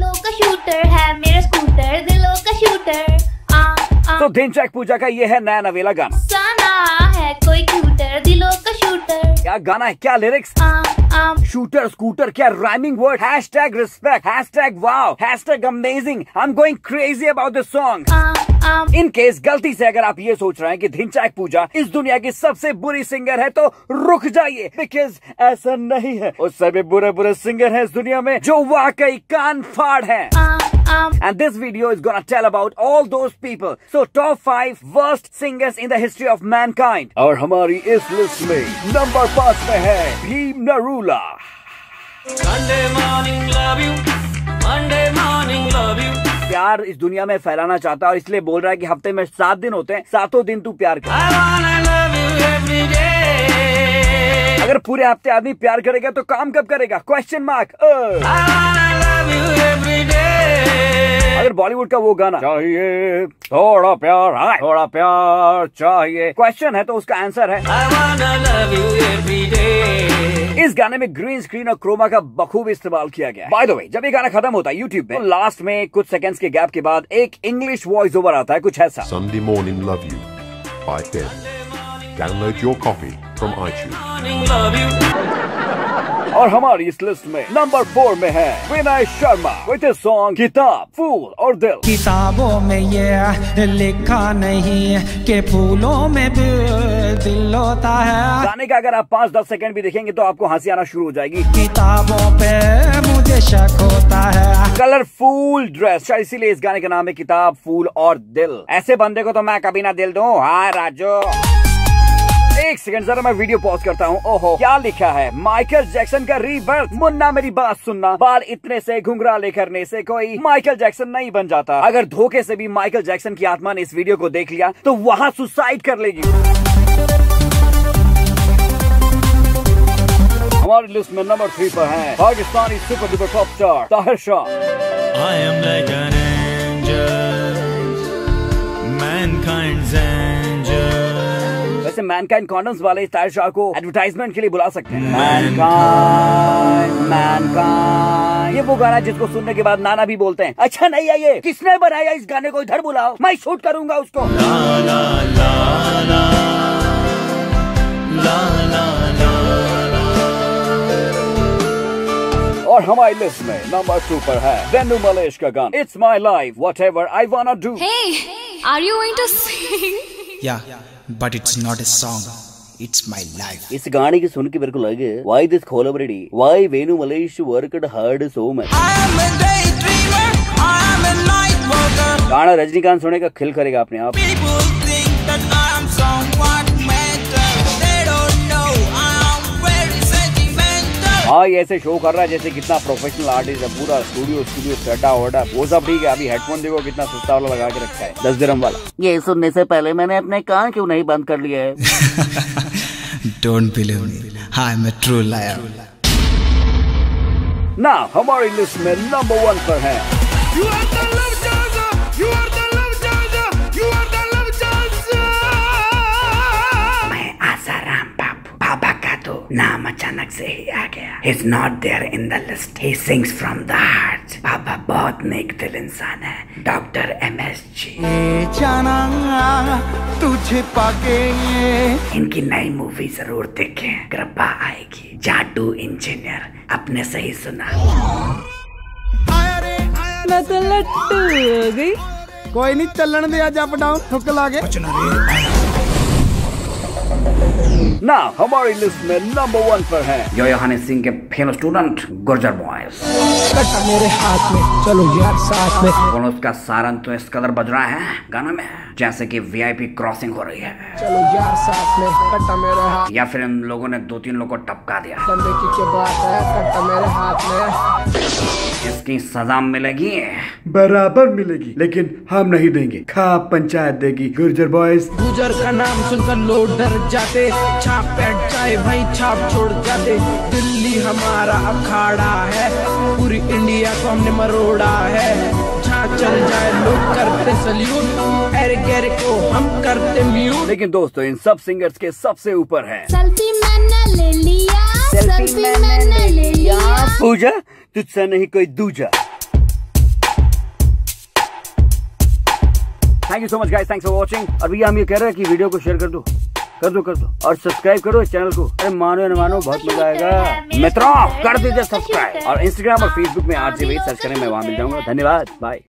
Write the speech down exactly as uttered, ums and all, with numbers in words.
दिलों का शूटर है मेरा स्कूटर, दिलों का शूटर। तो धिनचक पूजा का ये है नया नवेला गाना। साना है कोई क्यूटर, दिलों का शूटर। क्या गाना है, क्या लिरिक्स? शूटर स्कूटर, क्या rhyming word. Hashtag respect, hashtag wow, hashtag amazing. I am going crazy about this song. In case गलती से अगर आप ये सोच रहे हैं कि धिनचक पूजा इस दुनिया की सबसे बुरी सिंगर है तो रुक जाइए, बिकॉज ऐसा नहीं है। उससे भी बुरे बुरे सिंगर हैं इस दुनिया में जो वाकई कान फाड़ हैं। And this video is gonna tell about all those people. So top five worst singers in the history of mankind. और हमारी इस लिस्ट में नंबर पांच में है Bhim Narula. Sunday morning love you, Monday morning love you. प्यार इस दुनिया में फैलाना चाहता है और इसलिए बोल रहा है कि हफ्ते में सात दिन होते हैं, सातों दिन तू प्यार कर। I wanna love you every day. अगर पूरे हफ्ते आदमी प्यार करेगा तो काम कब करेगा? Question mark. I wanna love you every day. अगर बॉलीवुड का वो गाना चाहिए थोड़ा प्यार, हाय थोड़ा प्यार चाहिए, क्वेश्चन है तो उसका आंसर है I wanna love you every day. इस गाने में ग्रीन स्क्रीन और क्रोमा का बखूब इस्तेमाल किया गया है। बाय द वे, जब ये गाना खत्म होता है यूट्यूब में, तो लास्ट में कुछ सेकंड्स के गैप के बाद एक इंग्लिश वॉइस ओवर आता है कुछ ऐसा। Sunday morning love you by Panda. Download your copy from iTunes. Morning love you. और हमारी इस लिस्ट में नंबर फोर में है Vinay Sharma with his song किताब, फूल और दिल। किताबों में ये लिखा नहीं कि फूलों में भी दिल होता है। गाने का अगर आप पाँच दस सेकंड भी देखेंगे तो आपको हंसी आना शुरू हो जाएगी। किताबों पे मुझे शक होता है। कलरफुल ड्रेस, शायद इसीलिए इस गाने का नाम है किताब, फूल और दिल। ऐसे बंदे को तो मैं कभी ना दिल दूं। हाँ राजू, एक सेकंड जरा मैं वीडियो पॉज करता हूँ। ओहो, क्या लिखा है? माइकल जैक्सन का रीबर्थ। मुन्ना मेरी बात सुनना, बाल इतने से घुंघराले करने से कोई माइकल जैक्सन नहीं बन जाता। अगर धोखे से भी माइकल जैक्सन की आत्मा ने इस वीडियो को देख लिया तो वहाँ सुसाइड कर लेगी। हमारी लिस्ट में नंबर थ्री पर है Pakistani super duper pop star Tahir Shah. I am like an angel, mankind's angel. वैसे मैनकाइंड कॉन्डम्स वाले ताहिर शाह को एडवर्टाइजमेंट के लिए बुला सकते हैं। मैनकाइंड, मैनकाइंड, ये वो गाना जिसको सुनने के बाद नाना भी बोलते हैं अच्छा नहीं है ये, किसने बनाया इस गाने को, इधर बुलाओ, मैं शूट करूंगा उसको। La la la la la la la la। और हमारी लिस्ट में नंबर टू पर है वेनु मलेश का गाना it's my life whatever I wanna do. Hey, are you going to sing? Yeah, but it's not a song. It's my life. इस गाने की सुन के मेरे को लगे why this collaborating, why Venu Mallesh worked hard so much. I am a daydreamer, I am a night walker. गाना रजनीकांत सुनेगा खिल करेगा अपने आप। People think that I am somewhat mental. They don't know I am very sentimental. हाँ, ये ऐसे show कर रहा है जैसे कितना प्रोफेशनल आर्टिस्ट है, पूरा स्टूडियो स्टूडियो सेटा वोटा, वो सब ठीक है। अभी हेडफोन देखो कितना सस्ता वाला लगा के रखा है, दस दिरहम वाला। ये सुनने से पहले मैंने अपने कान क्यों नहीं बंद कर लिए है? Don't believe me. I'm a true liar. ना हमारी लिस्ट में नंबर वन पर है You are the love chaser, you are the love chaser, you are the love chaser. मैं आसाराम बाबू, बाबा का तो नाम अचानक से ही आ गया। He's not there in the list. He sings from the heart. बाबा बहुत नेक दिल इंसान है, डॉक्टर एम एस जी। जाना तुझे पाके इनकी नई मूवी जरूर देखें, कृपा आएगी। जादू इंजीनियर, आपने सही सुना। मैं तो लट्टू हो गई। कोई नहीं, चलन दे आज अप डाउन ठुक लागे। ना हमारी लिस्ट में नंबर वन पर है यो योहानी सिंह के फेमस स्टूडेंट गुर्जर बॉयज। कटा मेरे हाथ में, चलो यार साथ में। कौन उसका सारन तो इस कदर बज रहा है गाना में जैसे कि वी आई पी क्रॉसिंग हो रही है। चलो यार साथ में, कटा मेरे हाथ। या फिर इन लोगों ने दो तीन लोग को टपका दिया। बंदे की क्या बात है, कटा मेरे हाथ में। इसकी सजा मिलेगी, बराबर मिलेगी, लेकिन हम नहीं देंगे, खा पंचायत देगी। गुर्जर बॉयज। गुर्जर का नाम सुनकर लोग डर जाते, छाप बैठ जाए भाई छाप छोड़ जाते। दिल्ली हमारा अखाड़ा है, पूरी इंडिया को हमने मरोड़ा है। जहाँ चल जाए लोग करते सल्यूट, एर गैर को हम करते म्यूट। लेकिन दोस्तों इन सब सिंगर्स के सबसे ऊपर है सेल्फी मैंने ले लिया, सेल्फी मैंने ले लिया। पूजा तुझसे नहीं कोई दूजा। Thank you so much guys, thanks for watching. और भैया हम ये कह रहे हैं कि वीडियो को शेयर कर दो कर दो कर दो और सब्सक्राइब करो इस चैनल को। अरे मानो या न मानो बहुत मजा आएगा। मित्रों कर दीजिए सब्सक्राइब और इंस्टाग्राम और फेसबुक में आरजे वेद सर्च करें, मैं वहां मिल जाऊंगा। धन्यवाद, बाय।